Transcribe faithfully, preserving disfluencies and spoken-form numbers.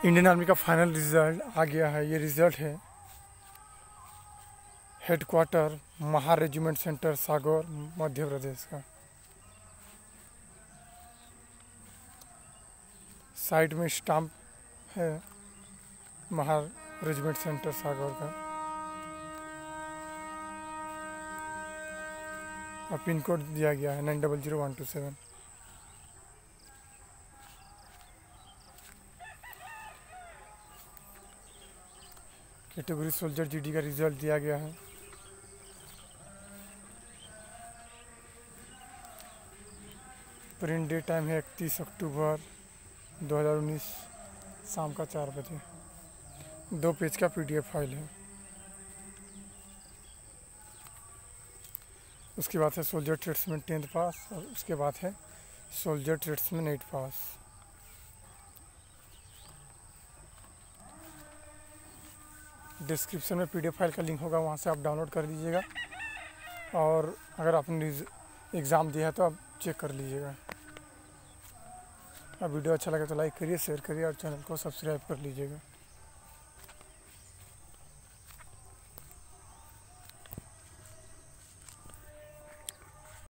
Indian army का final result आ गया है। ये रिजल्ट है हेडक्वार्टर महा रेजिमेंट सेंटर सागौर मध्य प्रदेश का। साइड में स्टाम्प है महा रेजिमेंट सेंटर सागौर का और पिन कोड दिया गया है nine double zero one two seven. Category soldier GD का रिजल्ट दिया गया है। प्रिंट डे टाइम है इकतीस अक्टूबर दो हज़ार उन्नीस शाम का चार बजे। दो पेज का पीडीएफ फाइल है। उसके बाद है सोल्जर ट्रेड्समैन टेंथ पास और उसके बाद है soldier tradesman eight pass. Description में पीडीएफ फाइल का लिंक होगा, वहाँ से आप डाउनलोड कर लीजिएगा और अगर आपने एग्ज़ाम दिया है तो आप चेक कर लीजिएगा। अब वीडियो अच्छा लगे तो लाइक करिए, शेयर करिए और चैनल को सब्सक्राइब कर लीजिएगा।